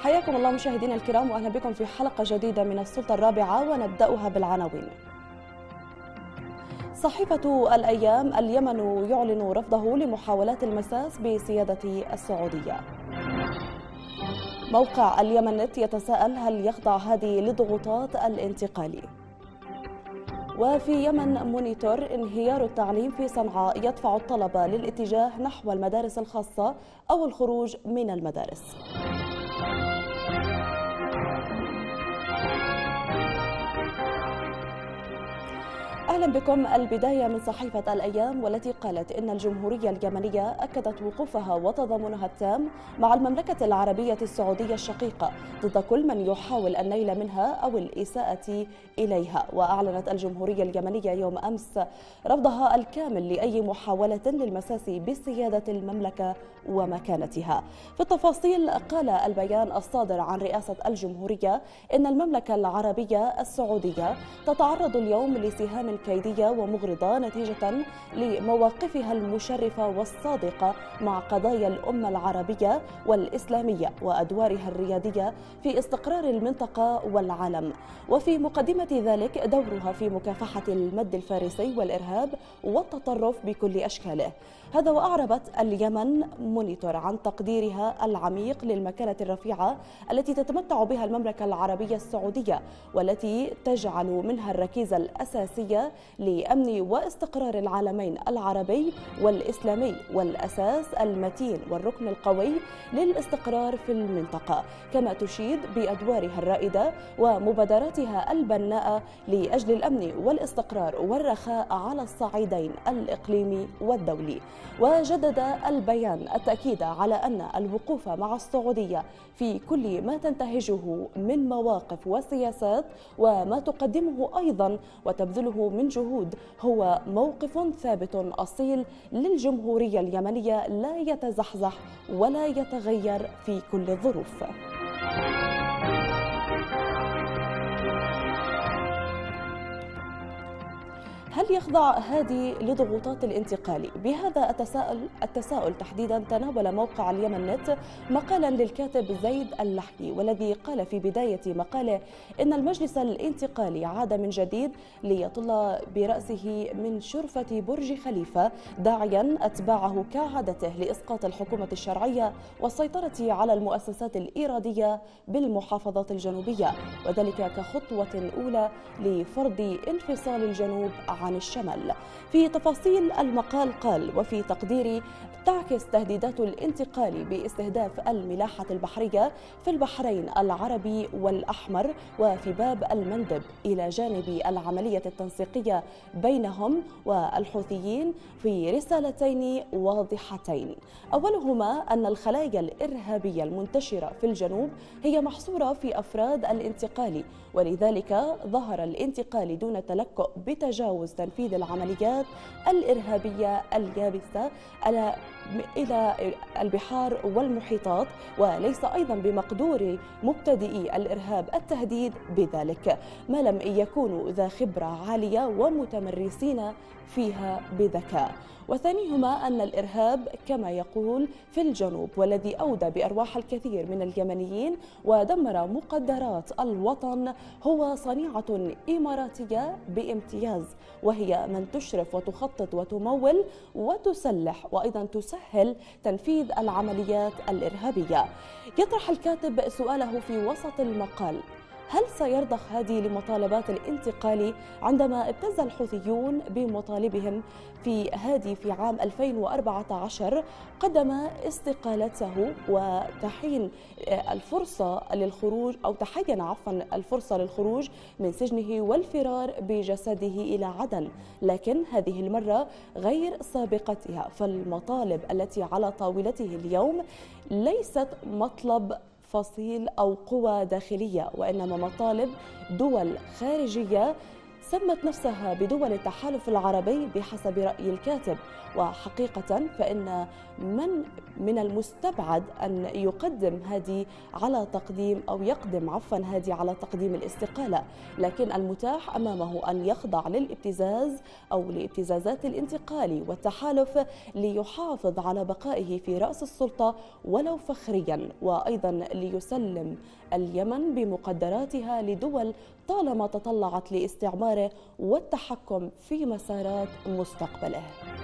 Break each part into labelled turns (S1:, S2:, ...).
S1: حياكم الله مشاهدينا الكرام، وأهلا بكم في حلقة جديدة من السلطة الرابعة، ونبدأها بالعناوين. صحيفة الأيام: اليمن يعلن رفضه لمحاولات المساس بسيادة السعودية. موقع اليمن نت يتساءل: هل يخضع هادي لضغوطات الانتقال؟ وفي يمن مونيتور: انهيار التعليم في صنعاء يدفع الطلبة للاتجاه نحو المدارس الخاصة أو الخروج من المدارس. أهلا بكم. البداية من صحيفة الأيام، والتي قالت إن الجمهورية اليمنية أكدت وقوفها وتضامنها التام مع المملكة العربية السعودية الشقيقة ضد كل من يحاول النيل منها أو الإساءة إليها. وأعلنت الجمهورية اليمنية يوم أمس رفضها الكامل لأي محاولة للمساس بسيادة المملكة ومكانتها. في التفاصيل، قال البيان الصادر عن رئاسة الجمهورية إن المملكة العربية السعودية تتعرض اليوم لسهام كيدية ومغرضة نتيجة لمواقفها المشرفة والصادقة مع قضايا الأمة العربية والإسلامية وأدوارها الريادية في استقرار المنطقة والعالم، وفي مقدمة ذلك دورها في مكافحة المد الفارسي والإرهاب والتطرف بكل أشكاله. هذا وأعربت اليمن مونيتور عن تقديرها العميق للمكانة الرفيعة التي تتمتع بها المملكة العربية السعودية، والتي تجعل منها الركيزة الأساسية لأمن واستقرار العالمين العربي والإسلامي، والأساس المتين والركن القوي للاستقرار في المنطقة، كما تشيد بأدوارها الرائدة ومبادراتها البناءة لأجل الأمن والاستقرار والرخاء على الصعيدين الإقليمي والدولي. وجدد البيان التأكيد على أن الوقوف مع السعودية في كل ما تنتهجه من مواقف وسياسات وما تقدمه أيضا وتبذله من جهود هو موقف ثابت أصيل للجمهورية اليمنية لا يتزحزح ولا يتغير في كل الظروف. هل يخضع هادي لضغوطات الانتقال؟ بهذا التساؤل تحديدا تناول موقع اليمن نت مقالا للكاتب زيد اللحي، والذي قال في بداية مقاله إن المجلس الانتقالي عاد من جديد ليطل برأسه من شرفة برج خليفة، داعيا أتباعه كعادته لإسقاط الحكومة الشرعية والسيطرة على المؤسسات الإيرادية بالمحافظات الجنوبية، وذلك كخطوة أولى لفرض انفصال الجنوب عن الشمال. في تفاصيل المقال قال: وفي تقديري تعكس تهديدات الانتقال باستهداف الملاحة البحرية في البحرين العربي والأحمر وفي باب المندب، إلى جانب العملية التنسيقية بينهم والحوثيين، في رسالتين واضحتين. أولهما أن الخلايا الإرهابية المنتشرة في الجنوب هي محصورة في أفراد الانتقال، ولذلك ظهر الانتقال دون تلكؤ بتجاوز تنفيذ العمليات الإرهابية اليابسة إلى البحار والمحيطات، وليس أيضا بمقدور مبتدئي الإرهاب التهديد بذلك ما لم يكونوا ذا خبرة عالية ومتمرسين فيها بذكاء. وثانيهما أن الإرهاب كما يقول في الجنوب، والذي أودى بأرواح الكثير من اليمنيين ودمر مقدرات الوطن، هو صنيعة إماراتية بامتياز، وهي من تشرف وتخطط وتمول وتسلح وأيضا تسهل تنفيذ العمليات الإرهابية. يطرح الكاتب سؤاله في وسط المقال: هل سيرضخ هادي لمطالبات الانتقال عندما ابتز الحوثيون بمطالبهم في هادي في عام 2014 قدم استقالته وتحين الفرصة للخروج أو تحين الفرصة للخروج من سجنه والفرار بجسده إلى عدن، لكن هذه المرة غير سابقتها، فالمطالب التي على طاولته اليوم ليست مطلب فصيل أو قوى داخلية، وإنما مطالب دول خارجية سمت نفسها بدول التحالف العربي بحسب رأي الكاتب. وحقيقة فإن من المستبعد أن يقدم هادي على تقديم أو يقدم هادي على تقديم الاستقالة، لكن المتاح أمامه أن يخضع للابتزاز أو لابتزازات الانتقال والتحالف ليحافظ على بقائه في رأس السلطة ولو فخريا، وأيضا ليسلم اليمن بمقدراتها لدول طالما تطلعت لاستعماره والتحكم في مسارات مستقبله.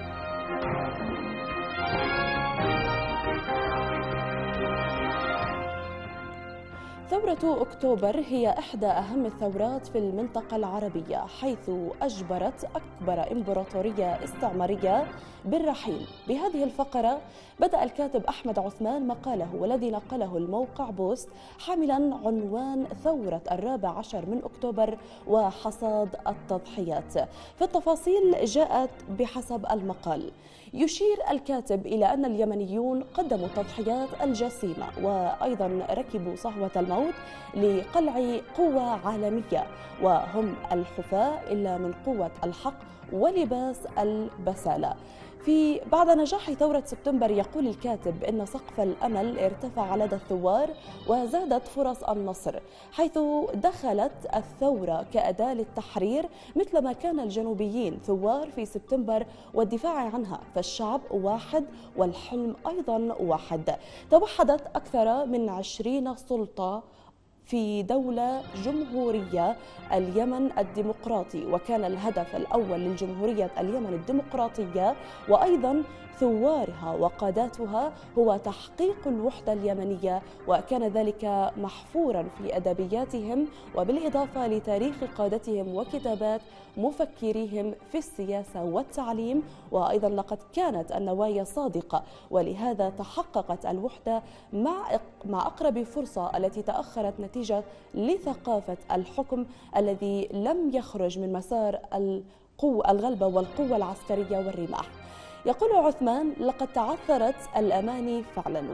S1: ثورة أكتوبر هي إحدى أهم الثورات في المنطقة العربية، حيث أجبرت أكبر إمبراطورية استعمارية بالرحيل. بهذه الفقرة بدأ الكاتب أحمد عثمان مقاله، والذي نقله الموقع بوست حاملا عنوان ثورة 14 من أكتوبر وحصاد التضحيات. في التفاصيل جاءت بحسب المقال: يشير الكاتب إلى أن اليمنيون قدموا التضحيات الجسيمة وأيضا ركبوا صهوة الموت لقلع قوة عالمية، وهم الحفاة إلا من قوة الحق ولباس البسالة. بعد نجاح ثورة سبتمبر يقول الكاتب إن سقف الأمل ارتفع لدى الثوار وزادت فرص النصر، حيث دخلت الثورة كأداة للتحرير مثلما كان الجنوبيين ثوار في سبتمبر والدفاع عنها، فالشعب واحد والحلم أيضا واحد. توحدت أكثر من 20 سلطة في دولة جمهورية اليمن الديمقراطي، وكان الهدف الأول للجمهورية اليمن الديمقراطية وأيضا ثوارها وقاداتها هو تحقيق الوحدة اليمنية، وكان ذلك محفورا في أدبياتهم وبالإضافة لتاريخ قادتهم وكتابات مفكريهم في السياسة والتعليم. وأيضا لقد كانت النوايا صادقة، ولهذا تحققت الوحدة مع أقرب فرصة التي تأخرت نتيجة لثقافة الحكم الذي لم يخرج من مسار الغلبة والقوة العسكرية والرماح. يقول عثمان: لقد تعثرت الأماني فعلا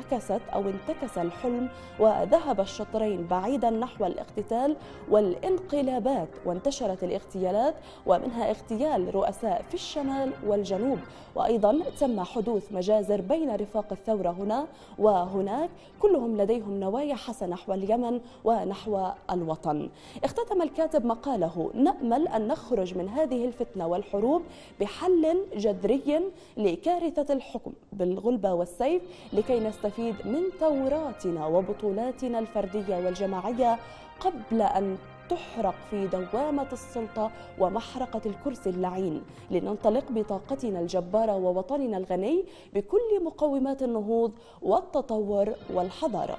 S1: وانتكس الحلم وذهب الشطرين بعيدا نحو الاقتتال والانقلابات، وانتشرت الاغتيالات ومنها اغتيال رؤساء في الشمال والجنوب، وأيضا تم حدوث مجازر بين رفاق الثورة هنا وهناك، كلهم لديهم نوايا حسنة نحو اليمن ونحو الوطن. اختتم الكاتب مقاله: نأمل أن نخرج من هذه الفتنة والحروب بحل جذري لكارثة الحكم بالغلبة والسيف، لكي نستفيد من ثوراتنا وبطولاتنا الفردية والجماعية قبل أن تحرق في دوامة السلطة ومحرقة الكرسي اللعين، لننطلق بطاقتنا الجبارة ووطننا الغني بكل مقومات النهوض والتطور والحضارة.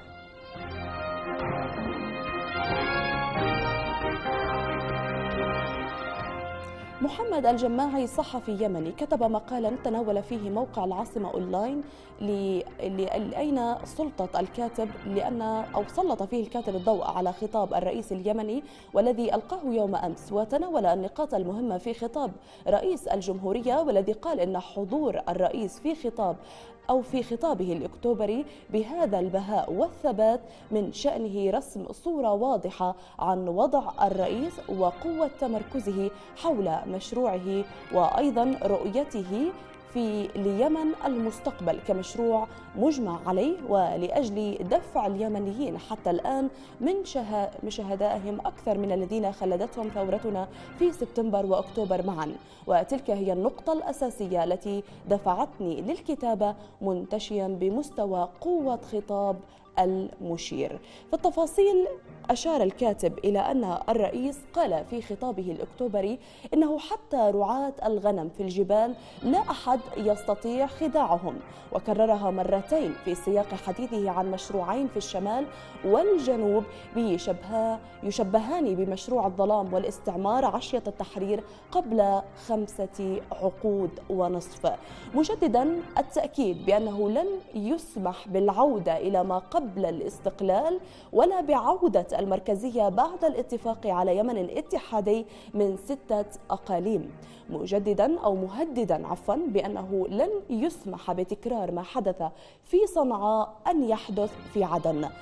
S1: محمد الجماعي صحفي يمني كتب مقالا تناول فيه موقع العاصمة أونلاين أين سلطة الكاتب سلط فيه الكاتب الضوء على خطاب الرئيس اليمني والذي ألقاه يوم أمس، وتناول النقاط المهمة في خطاب رئيس الجمهورية، والذي قال إن حضور الرئيس في خطابه الأكتوبري بهذا البهاء والثبات من شأنه رسم صورة واضحة عن وضع الرئيس وقوة تمركزه حول مشروعه وأيضا رؤيته ليمن المستقبل كمشروع مجمع عليه، ولأجل دفع اليمنيين حتى الآن من شهدائهم أكثر من الذين خلدتهم ثورتنا في سبتمبر وأكتوبر معا. وتلك هي النقطة الأساسية التي دفعتني للكتابة، منتشيا بمستوى قوة خطاب المشير. في التفاصيل أشار الكاتب إلى أن الرئيس قال في خطابه الأكتوبري إنه حتى رعاة الغنم في الجبال لا أحد يستطيع خداعهم، وكررها مرتين في سياق حديثه عن مشروعين في الشمال والجنوب يشبهان بمشروع الظلام والاستعمار عشية التحرير قبل 5 عقود ونصف، مجددا التأكيد بأنه لن يسمح بالعودة إلى ما قبل الاستقلال ولا بعودة المركزية بعد الاتفاق على يمن اتحادي من 6 أقاليم، مهددا بأنه لن يسمح بتكرار ما حدث في صنعاء أن يحدث في عدن.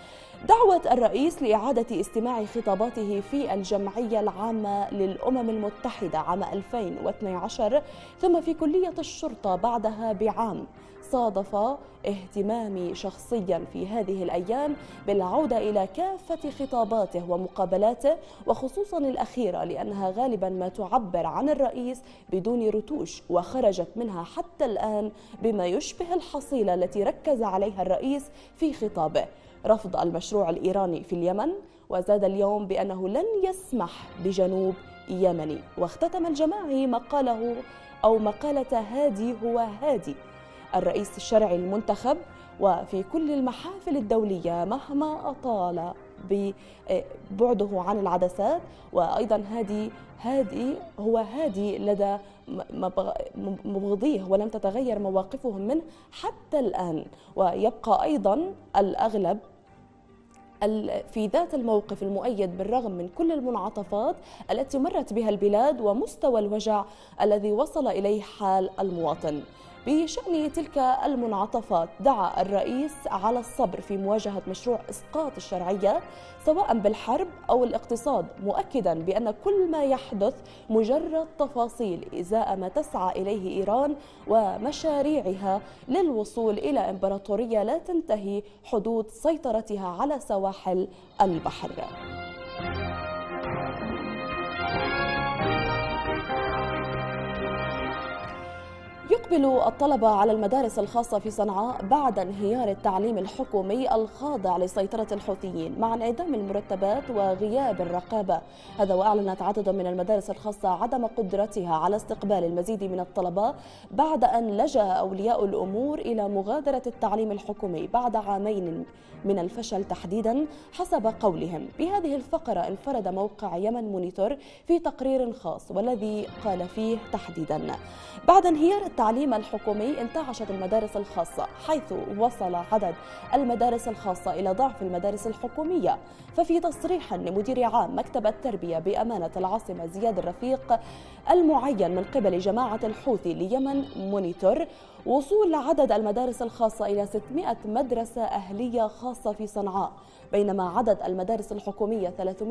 S1: دعوة الرئيس لإعادة استماع خطاباته في الجمعية العامة للأمم المتحدة عام 2012 ثم في كلية الشرطة بعدها بعام صادف اهتمامي شخصيا في هذه الأيام بالعودة إلى كافة خطاباته ومقابلاته، وخصوصا الأخيرة لأنها غالبا ما تعبر عن الرئيس بدون رتوش، وخرجت منها حتى الآن بما يشبه الحصيلة التي ركز عليها الرئيس في خطابه: رفض المشروع الإيراني في اليمن، وزاد اليوم بأنه لن يسمح بجنوب يمني، واختتم الجماعي مقاله أو مقالة هادي هو هادي الرئيس الشرعي المنتخب وفي كل المحافل الدولية مهما أطال ببعده عن العدسات، وأيضا هادي هو هادي لدى مبغضيه ولم تتغير مواقفهم منه حتى الآن، ويبقى أيضا الأغلب في ذات الموقف المؤيد بالرغم من كل المنعطفات التي مرت بها البلاد ومستوى الوجع الذي وصل إليه حال المواطن. بشأن تلك المنعطفات دعا الرئيس على الصبر في مواجهة مشروع إسقاط الشرعية سواء بالحرب أو الاقتصاد، مؤكدا بأن كل ما يحدث مجرد تفاصيل إزاء ما تسعى إليه إيران ومشاريعها للوصول إلى إمبراطورية لا تنتهي حدود سيطرتها على سواحل البحر. يقبل الطلبة على المدارس الخاصة في صنعاء بعد انهيار التعليم الحكومي الخاضع لسيطرة الحوثيين مع انعدام المرتبات وغياب الرقابة. هذا وأعلنت عدد من المدارس الخاصة عدم قدرتها على استقبال المزيد من الطلبة بعد أن لجأ أولياء الأمور إلى مغادرة التعليم الحكومي بعد عامين من الفشل تحديدا حسب قولهم. بهذه الفقرة انفرد موقع يمن مونيتور في تقرير خاص والذي قال فيه تحديدا: بعد انهيار التعليم الحكومي انتعشت المدارس الخاصة، حيث وصل عدد المدارس الخاصة إلى ضعف المدارس الحكومية. ففي تصريح لمدير عام مكتب التربية بأمانة العاصمة زياد الرفيق المعين من قبل جماعة الحوثي ليمن مونيتور، وصول عدد المدارس الخاصة إلى 600 مدرسة أهلية خاصة في صنعاء، بينما عدد المدارس الحكومية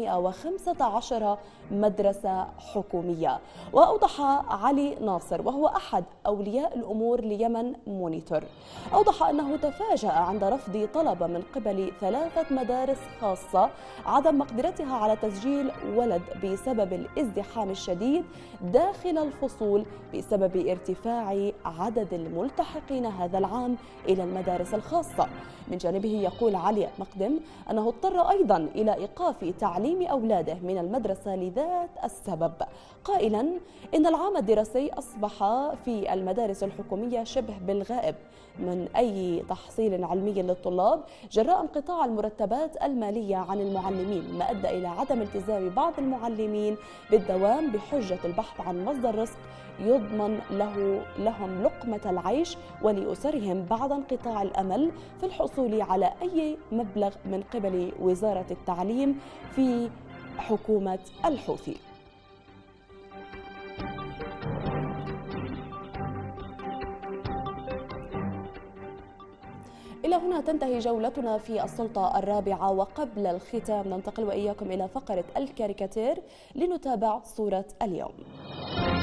S1: 315 مدرسة حكومية. وأوضح علي ناصر وهو أحد أولياء الأمور ليمن مونيتور، أوضح أنه تفاجأ عند رفض طلب من قبل 3 مدارس خاصة عدم مقدرتها على تسجيل ولد بسبب الازدحام الشديد داخل الفصول بسبب ارتفاع عدد الملتحقين هذا العام إلى المدارس الخاصة. من جانبه يقول علي مقدم أنه اضطر أيضا إلى إيقاف تعليم أولاده من المدرسة لذات السبب، قائلا إن العام الدراسي أصبح في المدارس الحكومية شبه بالغائب من أي تحصيل علمي للطلاب جراء انقطاع المرتبات المالية عن المعلمين، ما أدى إلى عدم التزام بعض المعلمين بالدوام بحجة البحث عن مصدر رزق يضمن لهم لقمة العيش ولأسرهم بعد انقطاع الأمل في الحصول على أي مبلغ من قبل وزارة التعليم في حكومة الحوثي. إلى هنا تنتهي جولتنا في السلطة الرابعة، وقبل الختام ننتقل وإياكم إلى فقرة الكاريكاتير لنتابع صورة اليوم.